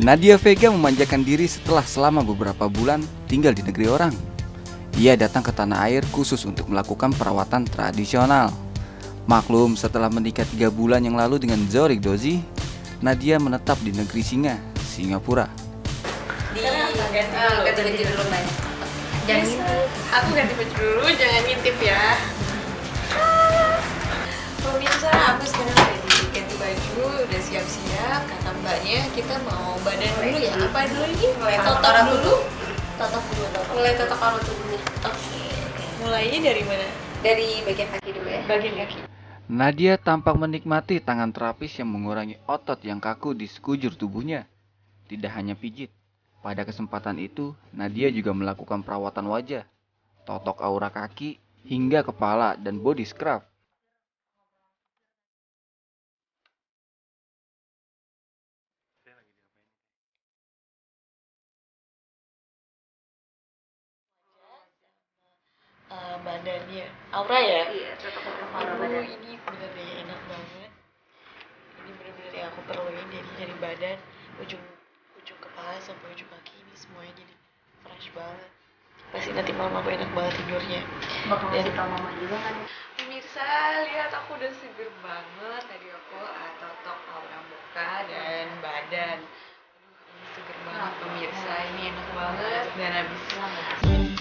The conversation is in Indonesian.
Nadia Vega memanjakan diri setelah selama beberapa bulan tinggal di negeri orang. Ia datang ke tanah air khusus untuk melakukan perawatan tradisional. Maklum, setelah menikah 3 bulan yang lalu dengan Zorik Dozi, Nadia menetap di negeri Singa, Singapura. Ganti baju dulu, Mas. Jangan ngintip. Aku ganti baju dulu, jangan ngintip ya. Pemirsa, aku sekarang udah ganti baju, udah siap-siap. Kata mbaknya kita mau badan dulu ya. Apa dulu ini? Totok dulu. Mulai totok aurat tubuhnya. Oke. Mulainya dari mana? Dari bagian kaki dulu ya. Bagian kaki. Nadia tampak menikmati tangan terapis yang mengurangi otot yang kaku di sekujur tubuhnya. Tidak hanya pijit. Pada kesempatan itu, Nadia juga melakukan perawatan wajah, totok aura kaki, hingga kepala dan body scrub. Badannya aura ya. Iya, tetap aura Aduh, badan. ini bener-bener enak banget. Ini bener-bener yang aku perluin, jadi dari badan ujung kepala sampai ujung kaki ini semuanya jadi fresh banget. Pasti nanti malam aku enak banget tidurnya. Bakal ngasih tau mama juga kan? Pemirsa, lihat aku udah seger banget. Tadi aku totok aura muka dan badan. Aduh, ini seger banget pemirsa. Ini enak banget dan habis